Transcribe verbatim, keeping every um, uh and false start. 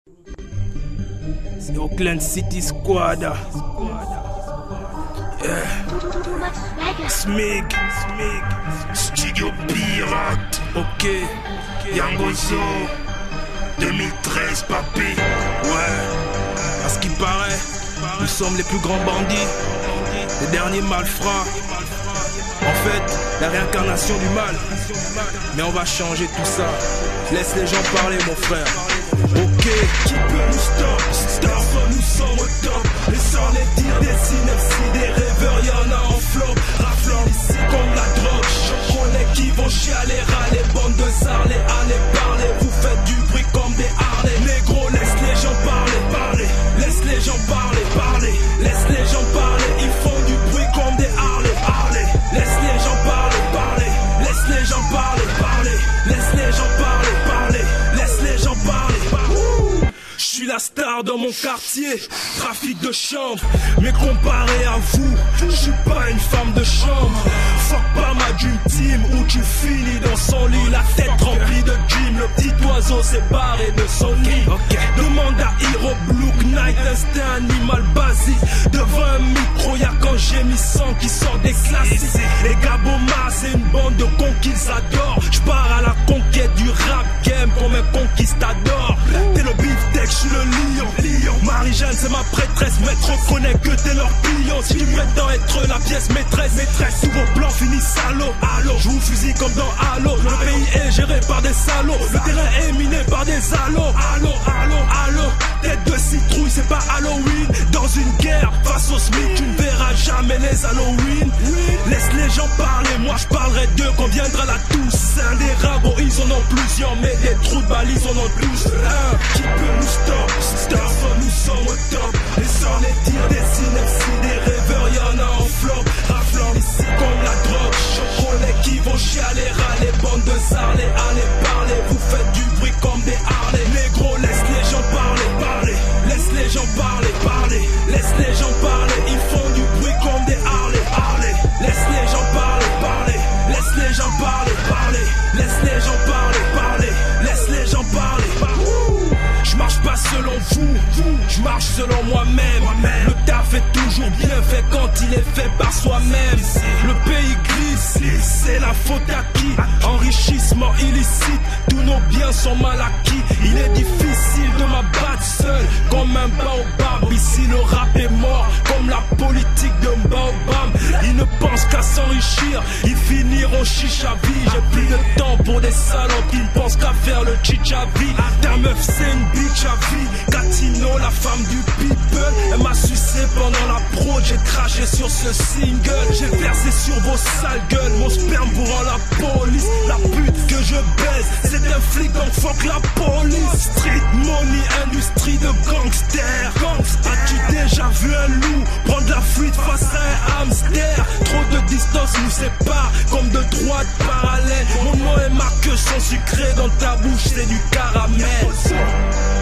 C'est Oakland City Squad. Yeah. Smig, Smig, Studio Pirate. Ok, Yangozo, deux mille treize, papy. Ouais, à ce qui paraît, nous sommes les plus grands bandits, les derniers malfrats. En fait, la réincarnation du mal. Mais on va changer tout ça. Laisse les gens parler, mon frère. Ok, qui peut nous stop? Stop, nous sommes au top. Les sans les dire des synapses, des rêveurs, y'en a en flop. Raflant ici comme la drogue. Je connais qui vont chialer, râler. Bande de sarlés, allez parler. Vous faites du bruit comme des harley. Négro, laisse les gens parler, parler. Laisse les gens parler, parler. Laisse les gens parler. Ils font du bruit comme des harley, harley. Laisse les gens parler, parler. Laisse les gens parler, parler. Laisse les gens parler, parler. Laisse les gens parler. Je suis la star dans mon quartier, trafic de chambre. Mais comparé à vous, je suis pas une femme de chambre. Fuck pas ma dream team où tu finis dans son lit, la tête remplie de gym. Le petit oiseau s'est barré de son lit. Okay. Demande à Hero Blue Knight, instinct animal basique. Devant un micro, y'a quand j'ai mis sang qui sort des classiques. Les Gaboma, c'est une bande de cons qu'ils adorent. J'pars à la conquête du rap game comme un conquistador. T'es le beefsteak, j'suis le lion. lion. Marie-Jeanne, c'est ma prêtresse. Maître reconnaît que t'es leur client. Si tu prétends être la pièce maîtresse, maîtresse, tous vos plans finissent salaud. Allô, je vous fusille comme dans Halo. Le pays est géré par des salauds. Le terrain est miné par des allos. Allô, allô, allô. Tête de citrouille, c'est pas Halloween. Dans une guerre, face au SMIC, tu ne verras jamais les Halloween. Laisse les gens parler, moi je parlerai d'eux quand viendra la Toussaint. Des rabots, ils en ont plusieurs, mais des trous de balles, ils en ont tous un. Qui peut nous stop? Stop, nous sommes au top. Les sans les tirs, des synapses, des rêveurs, y'en a en flop. Raflant ici comme la drogue. Je connais qui vont chialer, râler. Bande de sarlés, allez parler. Vous faites du bruit comme des harley. Négro, laisse les gens parler, parler. Laisse les gens parler, parler. Laisse les gens parler. Ils font du bruit comme des harley, harley. Laisse les gens parler, parler. Laisse les gens parler, parler. Laisse les gens parler, parler. Laisse les gens parler, parler. Je marche pas selon vous, je marche selon moi-même. Le taf est toujours bien fait quand il est fait par soi-même. Le pays glisse, c'est la faute à qui? Enrichissement illicite, tous nos biens sont mal acquis. Il est difficile de m'abattre seul comme un baobab. Ici le rap est mort comme la politique de Baobab. Ils ne pensent qu'à s'enrichir, ils finiront chicha vie. J'ai plus de temps pour des salopes qui ne pensent qu'à faire le chichavi. Ta meuf c'est une bitch à vie. Catino, la femme du people, elle m'a sucé pendant la prod. J'ai craché sur ce single, j'ai versé sur vos sales gueules. Mon sperme vous rend la police. La pute que je baise, c'est un flic donc fuck la police. Street money, industrie de gangsters. As-tu déjà vu un loup prendre la fuite face à un hamster? Trop de distance nous sépare comme de droites parallèles. Mon nom et ma queue sont sucrés dans ta bouche, c'est du caramel.